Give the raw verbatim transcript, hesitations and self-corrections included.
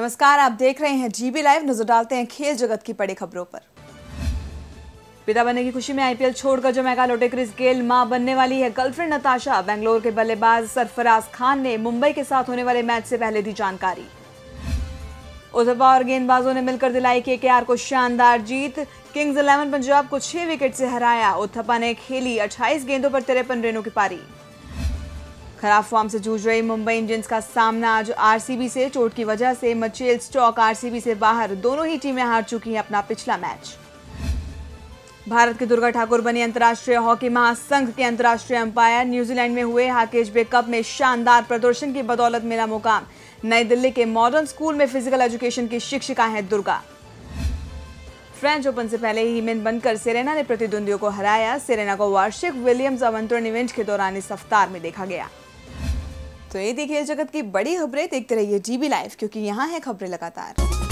नमस्कार, आप देख रहे हैं जीबी लाइव। नजर डालते हैं खेल जगत की बड़ी खबरों पर। पिता बनने की खुशी में आईपीएल छोड़कर जमैका लौटे क्रिस गेल, मां बनने वाली है गर्लफ्रेंड नताशा। बेंगलोर के बल्लेबाज सरफराज खान ने मुंबई के साथ होने वाले मैच से पहले दी जानकारी। उथप्पा और गेंदबाजों ने मिलकर दिलाई केकेआर को शानदार जीत। किंग्स इलेवन पंजाब को छह विकेट से हराया। उथप्पा ने खेली अट्ठाईस गेंदों पर तिरपन रनों की पारी। खराब फॉर्म से जूझ रही मुंबई इंडियंस का सामना आज आरसीबी से। चोट की वजह से मचेल स्टॉक आरसीबी से बाहर। दोनों ही टीमें हार चुकी हैं अपना पिछला मैच। भारत की दुर्गा ठाकुर बनी अंतर्राष्ट्रीय हॉकी महासंघ के अंतर्राष्ट्रीय अंपायर। न्यूजीलैंड में हुए हाकेश बे कप में शानदार प्रदर्शन की बदौलत मिला मुकाम। नई दिल्ली के मॉडर्न स्कूल में फिजिकल एजुकेशन की शिक्षिका है दुर्गा। फ्रेंच ओपन से पहले ही मीन बनकर सेरेना ने प्रतिद्वंदियों को हराया। सेरेना को वार्षिक विलियम्स आमंत्रण इवेंट के दौरान इस रफ्तार में देखा गया। तो ये थी खेल जगत की बड़ी खबरें। देखते रहिए जीबी लाइव, क्योंकि यहाँ है खबरें लगातार।